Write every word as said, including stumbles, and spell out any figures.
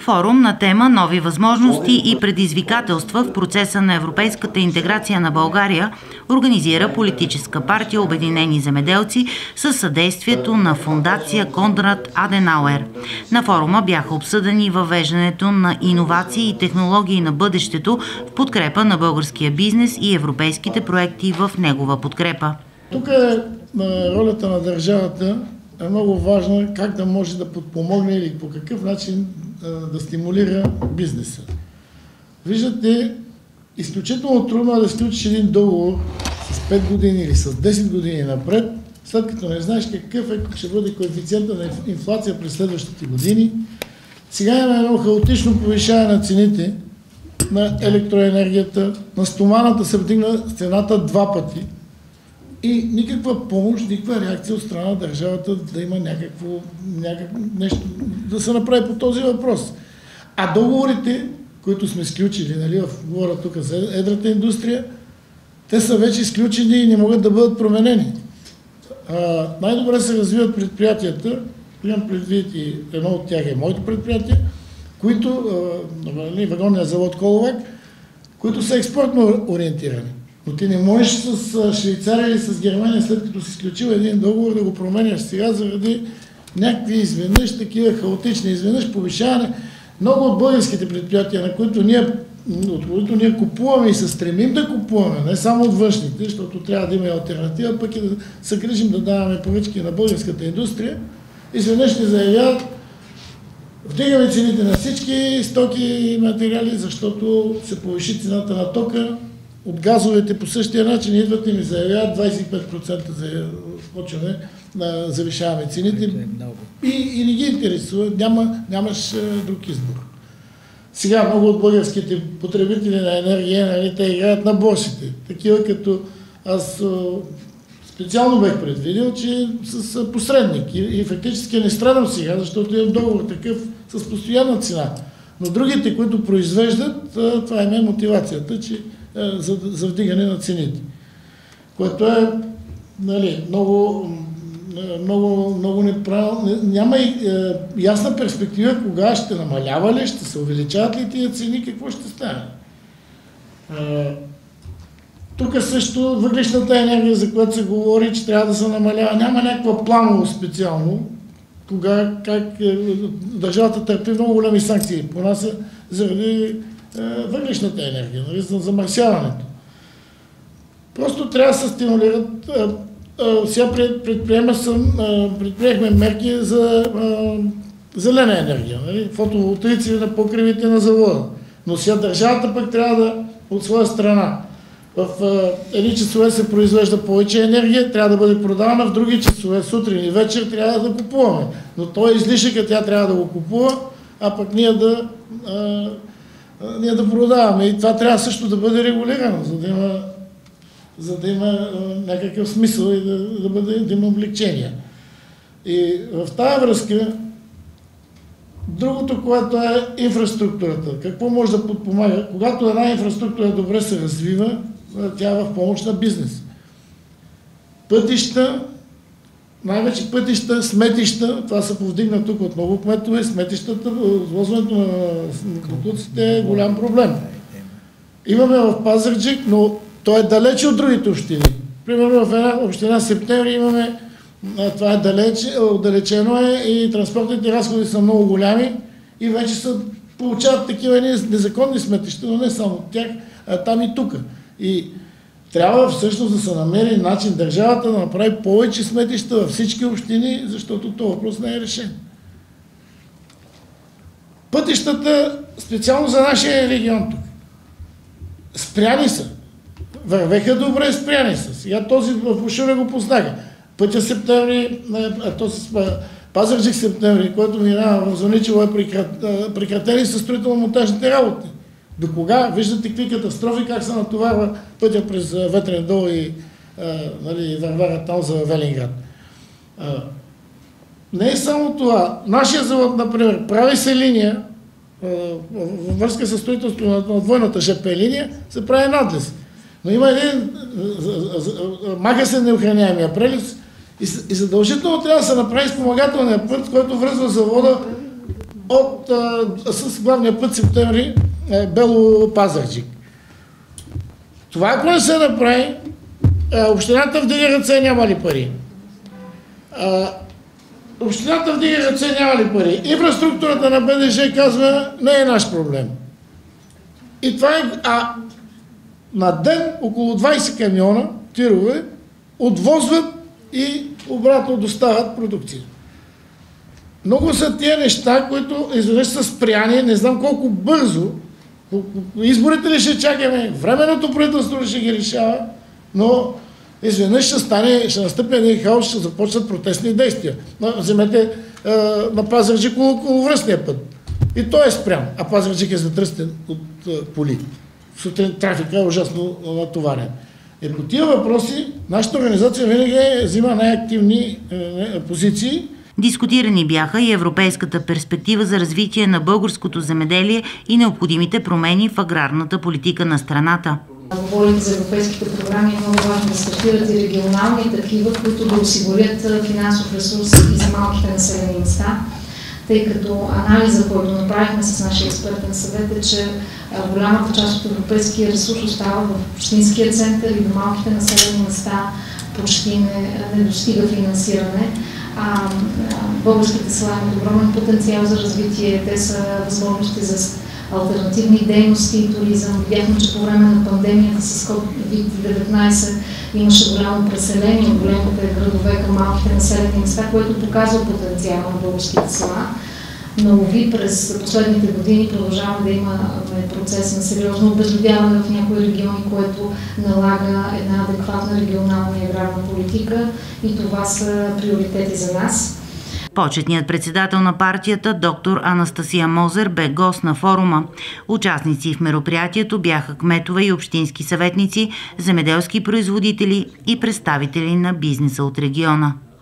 Форум на тема «Нови възможности и предизвикателства в процеса на европейската интеграция на България» организира политическа партия Обединени земеделци със съдействието на фондация Конрад Аденауер. На форума бяха обсъдени въвеждането на иновации и технологии на бъдещето в подкрепа на българския бизнес и европейските проекти в негова подкрепа. Тук е ролята на държавата е много важна, как да може да подпомогне или по какъв начин да стимулира бизнеса. Виждате, изключително трудно е да сключиш един договор с пет години или с десет години напред, след като не знаеш какъв е, ще бъде коефициента на инфлация през следващите години. Сега има едно хаотично повишаване на цените на електроенергията, на стоманата се вдигна цената два пъти и никаква помощ, никаква реакция от страна на държавата да има някакво, някакво нещо да се направи по този въпрос. А договорите, които сме сключили, нали, в говоря тук за едрата индустрия, те са вече изключени и не могат да бъдат променени. Най-добре се развиват предприятията, имам предвид и едно от тях е моето предприятие, които, нали, вагонния завод Коловак, които са експортно ориентирани. Но ти не можеш с Швейцария или с Германия, след като си изключил един договор, да го променяш сега заради някакви изведнъж, такива хаотични изведнъж повишаване. Много от българските предприятия, на които ние, от които ние купуваме и се стремим да купуваме, не само от външните, защото трябва да има алтернатива, пък и да се грижим да даваме поръчки на българската индустрия, изведнъж ни заявяват: вдигаме цените на всички стоки и материали, защото се повиши цената на тока. От газовете по същия начин идват и ми заявяват двадесет и пет процента за почване да завишаваме цените и, и не ги интересува, няма, нямаш друг избор. Сега много от българските потребители на енергия, нали, те играят на борсите. Такива като аз специално бех предвидил, че с посредник и, и фактически не страдам сега, защото имам договор такъв с постоянна цена. Но другите, които произвеждат, това е мотивацията, че За, за вдигане на цените, което е, нали, много, много, много неправилно. Няма и е, ясна перспектива кога ще намалява ли, ще се увеличават ли тия цени, какво ще стане. Е, тук също въглищната енергия, за която се говори, че трябва да се намалява, няма някаква планово специално, кога, как е, държавата търпи много големи санкции по нас заради въглищната енергия, нали, за замърсяването. Просто трябва да се стимулират. А, а, сега предприема съм, а, предприехме мерки за а, зелена енергия, нали, фотоволтаици на покривите на завода. Но сега държавата пък трябва да, от своя страна, в а, едни часове се произвежда повече енергия, трябва да бъде продавана, в други часове, сутрин и вечер, трябва да купуваме. Но той излишъка, тя трябва да го купува, а пък ние да а, ние да продаваме. И това трябва също да бъде регулирано, за да има, за да има някакъв смисъл и да, да, бъде, да има облегчения. И в тази връзка, другото, което е инфраструктурата. Какво може да подпомага? Когато една инфраструктура добре се развива, тя е в помощ на бизнес. Пътища, най-вече пътища, сметища, това се повдигна тук от много кметове, сметищата, извозването на боклуците е голям проблем. Имаме в Пазарджик, но той е далече от другите общини. Примерно в една община Септември имаме, това е далече, отдалечено е и транспортните разходи са много голями и вече се получават такива незаконни сметища, но не само от тях, а там и тук. И трябва всъщност да се намери начин държавата да направи повече сметища във всички общини, защото този въпрос не е решен. Пътищата, специално за нашия регион тук, спряни са. Вървеха добре, спряни са. Сега този в Ушура го познаха. Пътя Септември, този Пазарджик Септември, който минава в Звъничево, е прекратени със строително-монтажните работи. До кога? Виждате какви катастрофи, как се натоварва пътя през Ветрен дол и нали, вървара там за Велинград. А, не е само това. Нашия завод, например, прави се линия, а, във връзка с строителството на, на двойната ЖП линия, се прави надлез. Но има един магазин неохраняемия прелез и, и задължително трябва да се направи спомагателния път, който връзва завода от, а, с главния път Септември Бело Пазарджик. Това ако не се направи, общината вдига ръце, няма ли пари? А, общината вдига ръце, няма ли пари? Инфраструктурата на БДЖ казва, не е наш проблем. И това е, а на ден около двайсет камиона, тирове, отвозват и обратно доставят продукция. Много са тия неща, които изведнъж са спряни, не знам колко бързо. Изборите ли ще чакаме, временното правителство ли ще ги решава, но изведнъж ще стане, ще настъпи един хаос, ще започнат протестни действия. Вземете е, на Пазарджик околовръстния път. И той е спрян, а Пазарджик е затръстен от е, коли. Сутрин трафика е ужасно натоварен. И по тия въпроси нашата организация винаги взима най-активни е, позиции. Дискутирани бяха и европейската перспектива за развитие на българското земеделие и необходимите промени в аграрната политика на страната. Говорим за европейските програми, е много важно да стартират и регионални такива, които да осигурят финансов ресурс и за малките населени места, тъй като анализа, който направихме с нашия експертен съвет е, че голямата част от европейския ресурс остава в общинския център и до малките населени места почти не, не достига финансиране. А, българските села имат огромен потенциал за развитие, те са възможности за алтернативни дейности и туризъм. Видяхме, че по време на пандемията с ковид деветнайсет имаше голямо преселение от големите градове към малките населени места, което показва потенциал на българските села. Но уви през последните години продължаваме да имаме процес на сериозно обезлюдяване в някои региони, което налага една адекватна регионална и аграрна политика и това са приоритети за нас. Почетният председател на партията, доктор Анастасия Мозер, бе гост на форума. Участници в мероприятието бяха кметове и общински съветници, земеделски производители и представители на бизнеса от региона.